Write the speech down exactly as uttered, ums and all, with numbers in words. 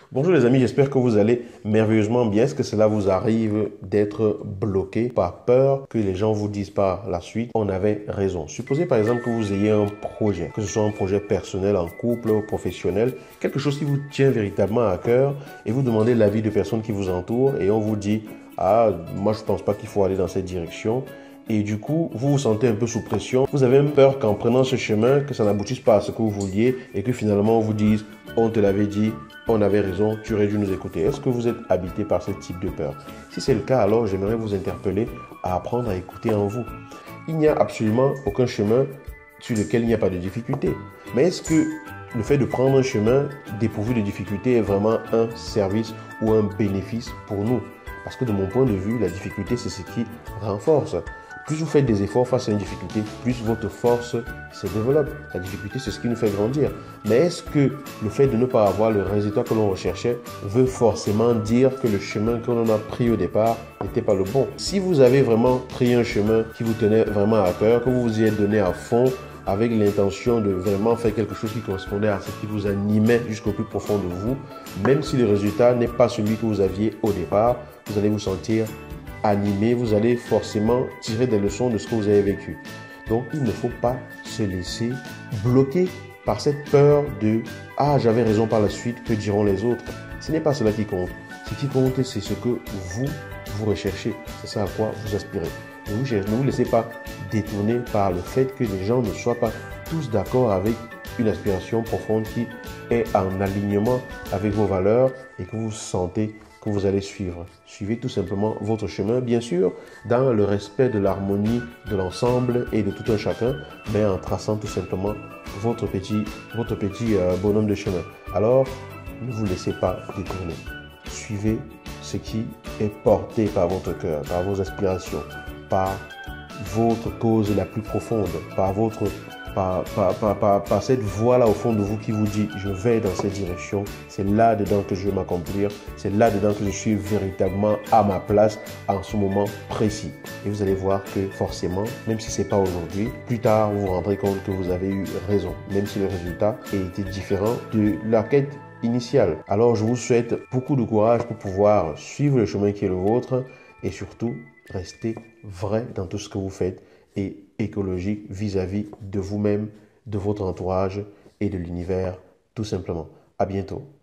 Bonjour les amis, j'espère que vous allez merveilleusement bien. Est-ce que cela vous arrive d'être bloqué par peur que les gens vous disent par la suite on avait raison? Supposez par exemple que vous ayez un projet, que ce soit un projet personnel, en couple ou professionnel, quelque chose qui vous tient véritablement à cœur et vous demandez l'avis de personnes qui vous entourent et on vous dit ah, moi je ne pense pas qu'il faut aller dans cette direction. Et du coup, vous vous sentez un peu sous pression. Vous avez même peur qu'en prenant ce chemin, que ça n'aboutisse pas à ce que vous vouliez et que finalement on vous dise on te l'avait dit, on avait raison, tu aurais dû nous écouter. Est-ce que vous êtes habité par ce type de peur? Si c'est le cas, alors j'aimerais vous interpeller à apprendre à écouter en vous. Il n'y a absolument aucun chemin sur lequel il n'y a pas de difficulté. Mais est-ce que le fait de prendre un chemin dépourvu de difficulté est vraiment un service ou un bénéfice pour nous? Parce que de mon point de vue, la difficulté, c'est ce qui renforce. Plus vous faites des efforts face à une difficulté, plus votre force se développe. La difficulté, c'est ce qui nous fait grandir. Mais est-ce que le fait de ne pas avoir le résultat que l'on recherchait veut forcément dire que le chemin que l'on a pris au départ n'était pas le bon? Si vous avez vraiment pris un chemin qui vous tenait vraiment à cœur, que vous vous y êtes donné à fond, avec l'intention de vraiment faire quelque chose qui correspondait à ce qui vous animait jusqu'au plus profond de vous, même si le résultat n'est pas celui que vous aviez au départ, vous allez vous sentir animé, vous allez forcément tirer des leçons de ce que vous avez vécu. Donc, il ne faut pas se laisser bloquer par cette peur de « Ah, j'avais raison par la suite, que diront les autres ?» Ce n'est pas cela qui compte. Ce qui compte, c'est ce que vous, vous recherchez. C'est ça à quoi vous aspirez. Ne vous, ne vous laissez pas détourner par le fait que les gens ne soient pas tous d'accord avec une aspiration profonde qui est en alignement avec vos valeurs et que vous sentez que vous allez suivre. Suivez tout simplement votre chemin, bien sûr, dans le respect de l'harmonie de l'ensemble et de tout un chacun, mais en traçant tout simplement votre petit, votre petit euh, bonhomme de chemin. Alors, ne vous laissez pas détourner. Suivez ce qui est porté par votre cœur, par vos aspirations, par votre cause la plus profonde, par votre Par, par, par, par, par cette voix-là au fond de vous qui vous dit « je vais dans cette direction, c'est là-dedans que je vais m'accomplir, c'est là-dedans que je suis véritablement à ma place en ce moment précis ». Et vous allez voir que forcément, même si ce n'est pas aujourd'hui, plus tard vous vous rendrez compte que vous avez eu raison, même si le résultat a été différent de la quête initiale. Alors je vous souhaite beaucoup de courage pour pouvoir suivre le chemin qui est le vôtre et surtout rester vrai dans tout ce que vous faites et écologique vis-à-vis de vous-même, de votre entourage et de l'univers, tout simplement. À bientôt.